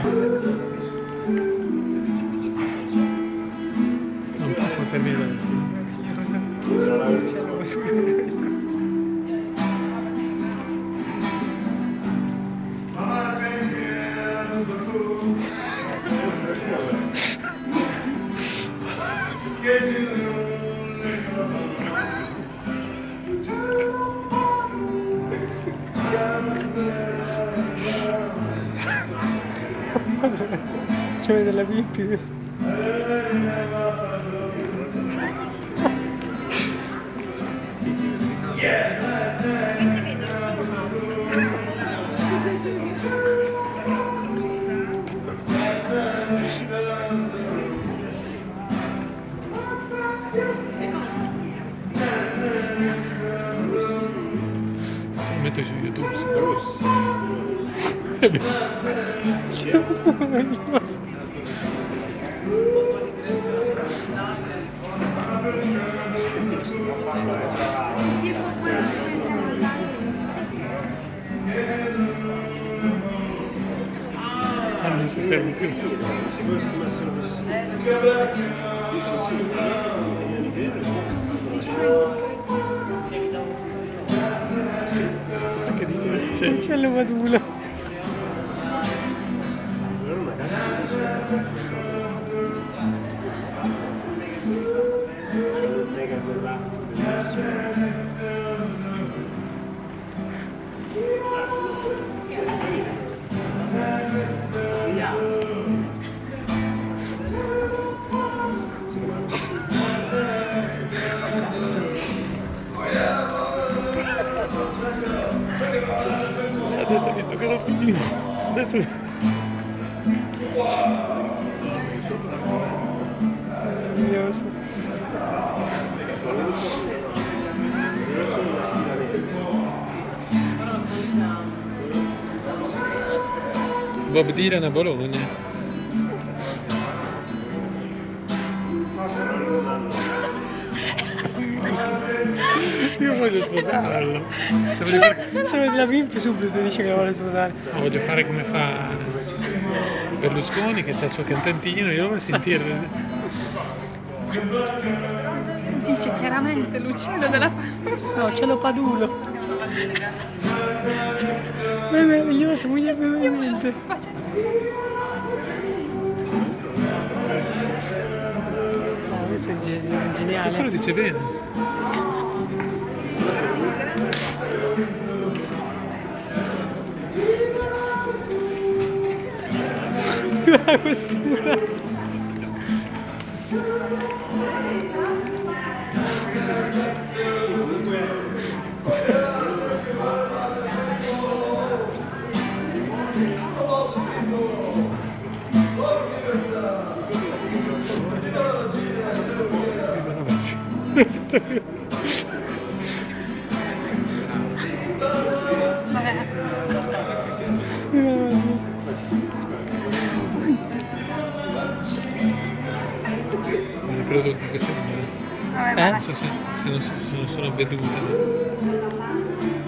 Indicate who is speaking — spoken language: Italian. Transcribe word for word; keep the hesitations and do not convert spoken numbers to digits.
Speaker 1: Non può terminare adesso. C'è della pipì. Se lo metto su YouTube, ah, non si ferma più. Sì, sì, sì. Che dice? C'è la madula. Adesso ho visto che lo finito. Adesso... Bob Dylan a Bologna. Io voglio sposarlo. Se, fare... se vede la Pimpi subito dice che la vuole sposare. No, voglio fare come fa Berlusconi, che c'ha il suo cantantino, io lo voglio sentire.
Speaker 2: Dice chiaramente l'uccello della...
Speaker 3: No, c'è lo Padulo. Ma è meraviglioso, muy veramente. No, questo è geniale.
Speaker 1: Questo lo dice bene.
Speaker 3: Guarda questo murato.
Speaker 1: Ho preso queste...
Speaker 2: Vabbè,
Speaker 1: eh? Non so se, se non, se non sono vedute.